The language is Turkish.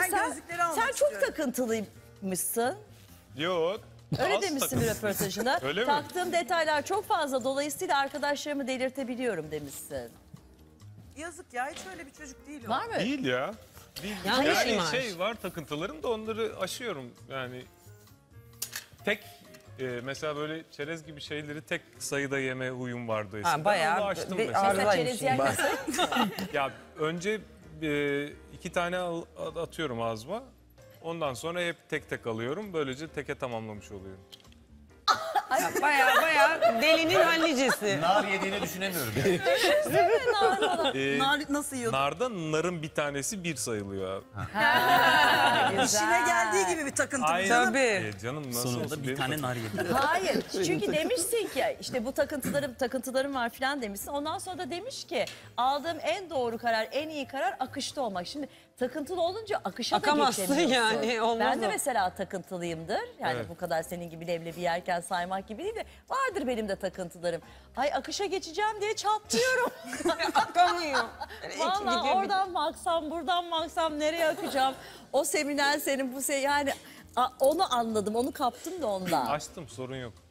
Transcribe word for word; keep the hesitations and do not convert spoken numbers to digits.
Ben sen, gözlükleri almak sen çok istiyorum. takıntılıymışsın. Yok. Öyle az demişsin bir takıntı. röportajında. Öyle mi? Taktığım detaylar çok fazla, dolayısıyla arkadaşlarımı delirtebiliyorum demişsin. Yazık ya, hiç öyle bir çocuk değil o. Var mı? Değil ya. Değil. Yanlış yani imaj. şey var, takıntılarım da onları aşıyorum. Yani tek e, mesela böyle çerez gibi şeyleri tek sayıda yeme huyum vardı eskiden. Ha, bayağı Onu aştım bir mesela. Mesela arızaymış. çerez yerken Ya önce e, iki tane al- atıyorum ağzıma. Ondan sonra hep tek tek alıyorum. Böylece teke tamamlamış oluyorum. Baya baya delinin hallicesi. Nar yediğini düşünemiyorum. Yani. E, Nar nasıl yiyordu? narda narın bir tanesi bir sayılıyor abi. İşine geldiği gibi bir takıntı. Aynen. Canım. Tabii. E, canım nasıl Sonunda olsun bir benim tane nar yedi. Hayır. Çünkü demişsin ki işte bu takıntılarım takıntılarım var falan demişsin. Ondan sonra da demiş ki aldığım en doğru karar, en iyi karar akışta olmak. Şimdi takıntılı olunca akışa Akamazsın da geçemiyorsun. yani, olmaz Ben de o. mesela takıntılıyımdır. Yani Evet. bu kadar senin gibi leblebi yerken saymak gibi değil de vardır benim de takıntılarım. Ay akışa geçeceğim diye çatlıyorum. Akamıyor. Vallahi oradan mı aksam, buradan mı aksam, nereye akacağım? O seminer senin, bu se yani a- onu anladım, onu kaptım da ondan. Açtım, sorun yok.